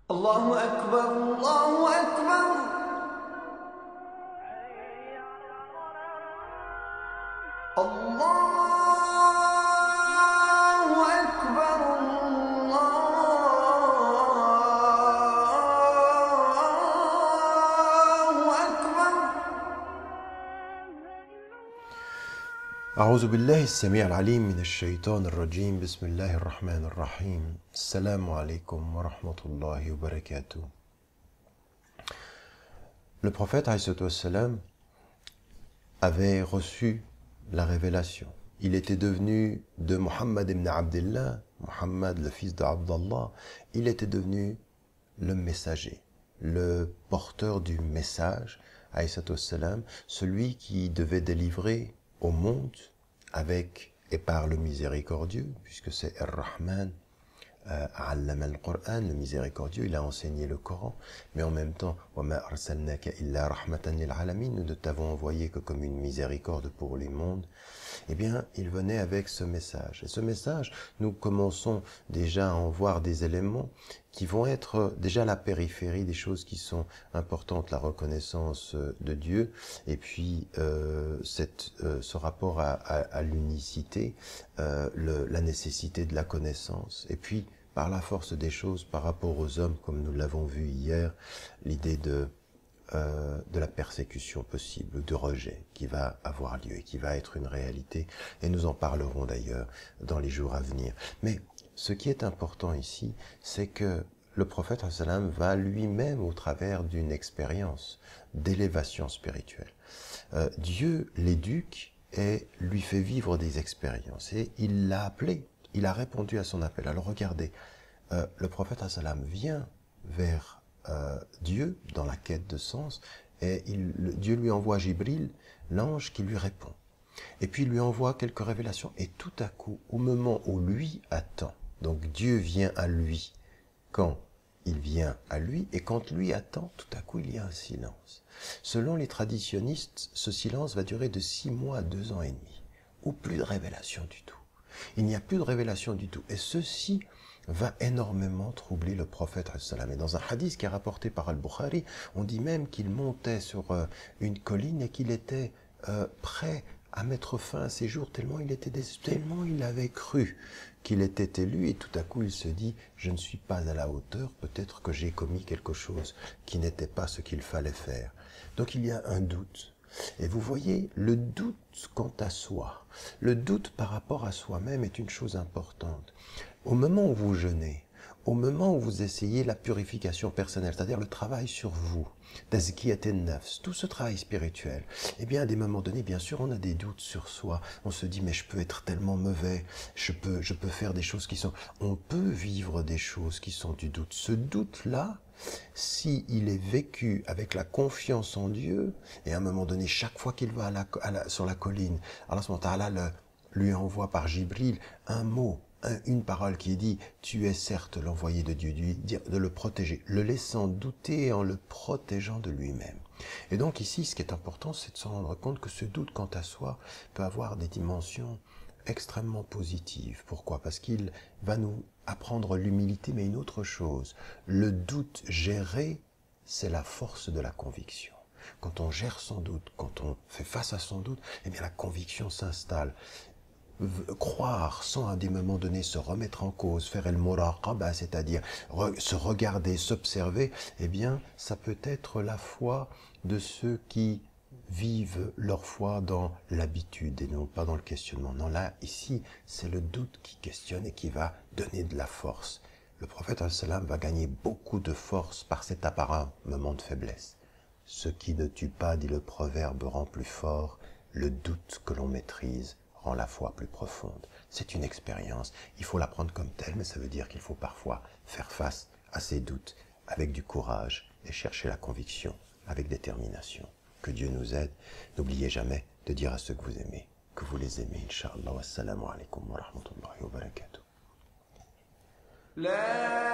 الله أكبر الله أكبر الله أكبر الله أكبر. أعوذ بالله السميع العليم من الشيطان الرجيم. بسم الله الرحمن الرحيم. السلام عليكم ورحمة الله وبركاته. Le prophète ﷺ avait reçu la révélation. Il était devenu de Muhammad ibn Abdullah, Muhammad le fils d'Abdallah, il était devenu le messager, le porteur du message, ﷺ, celui qui devait délivrer au monde avec et par le miséricordieux, puisque c'est Ar-Rahman, Allama al-Qur'an, le miséricordieux, il a enseigné le Coran, mais en même temps, وَمَا أَرْسَلْنَاكَ إِلَّا رَحْمَةً لِلْعَالَمِينَ, nous ne t'avons envoyé que comme une miséricorde pour les mondes. Eh bien, il venait avec ce message. Et ce message, nous commençons déjà à en voir des éléments qui vont être déjà la périphérie des choses qui sont importantes, la reconnaissance de Dieu, et puis ce rapport à l'unicité, la nécessité de la connaissance, et puis par la force des choses, par rapport aux hommes, comme nous l'avons vu hier, l'idée de la persécution possible, de rejet qui va avoir lieu et qui va être une réalité, et nous en parlerons d'ailleurs dans les jours à venir. Mais ce qui est important ici, c'est que le prophète ﷺ va lui-même au travers d'une expérience d'élévation spirituelle. Dieu l'éduque et lui fait vivre des expériences, et il l'a appelé, il a répondu à son appel. Alors regardez, le prophète ﷺ vient vers Dieu dans la quête de sens, et Dieu lui envoie Jibril, l'ange qui lui répond. Et puis il lui envoie quelques révélations, et tout à coup, au moment où lui attend, donc Dieu vient à lui, quand il vient à lui, et quand lui attend, tout à coup il y a un silence. Selon les traditionnistes, ce silence va durer de 6 mois à 2 ans et demi, ou plus de révélation du tout. Il n'y a plus de révélation du tout, et ceci va énormément troubler le prophète ﷺ. Et dans un hadith qui est rapporté par Al-Bukhari, on dit même qu'il montait sur une colline et qu'il était prêt à mettre fin à ses jours, tellement il était désespéré, tellement il avait cru qu'il était élu, et tout à coup il se dit « je ne suis pas à la hauteur, peut-être que j'ai commis quelque chose qui n'était pas ce qu'il fallait faire ». Donc il y a un doute. Et vous voyez, le doute quant à soi, le doute par rapport à soi-même est une chose importante. Au moment où vous jeûnez, au moment où vous essayez la purification personnelle, c'est-à-dire le travail sur vous, tazkiyat an-nafs, tout ce travail spirituel, eh bien à des moments donnés, bien sûr, on a des doutes sur soi. On se dit, mais je peux être tellement mauvais, je peux faire des choses qui sont... On peut vivre des choses qui sont du doute. Ce doute-là, si il est vécu avec la confiance en Dieu, et à un moment donné, chaque fois qu'il va sur la colline, Allah subhanahu wa ta'ala lui envoie par Jibril un mot, une parole qui dit « Tu es certes l'envoyé de Dieu », de le protéger, le laissant douter en le protégeant de lui-même. Et donc ici, ce qui est important, c'est de se rendre compte que ce doute quant à soi peut avoir des dimensions extrêmement positives. Pourquoi? Parce qu'il va nous apprendre l'humilité, mais une autre chose. Le doute géré, c'est la force de la conviction. Quand on gère son doute, quand on fait face à son doute, eh bien la conviction s'installe. Croire sans à des moments donnés se remettre en cause, faire el muraqaba, c'est-à-dire se regarder, s'observer, eh bien ça peut être la foi de ceux qui vivent leur foi dans l'habitude et non pas dans le questionnement. Non, là, ici, c'est le doute qui questionne et qui va donner de la force. Le prophète ﷺ va gagner beaucoup de force par cet apparent moment de faiblesse. Ce qui ne tue pas, dit le proverbe, rend plus fort. Le doute que l'on maîtrise rend la foi plus profonde. C'est une expérience, il faut la prendre comme telle, mais ça veut dire qu'il faut parfois faire face à ces doutes avec du courage et chercher la conviction avec détermination. Que Dieu nous aide. N'oubliez jamais de dire à ceux que vous aimez que vous les aimez, Inch'Allah. Wassalamu alaikum wa rahmatullahi wa barakatuh.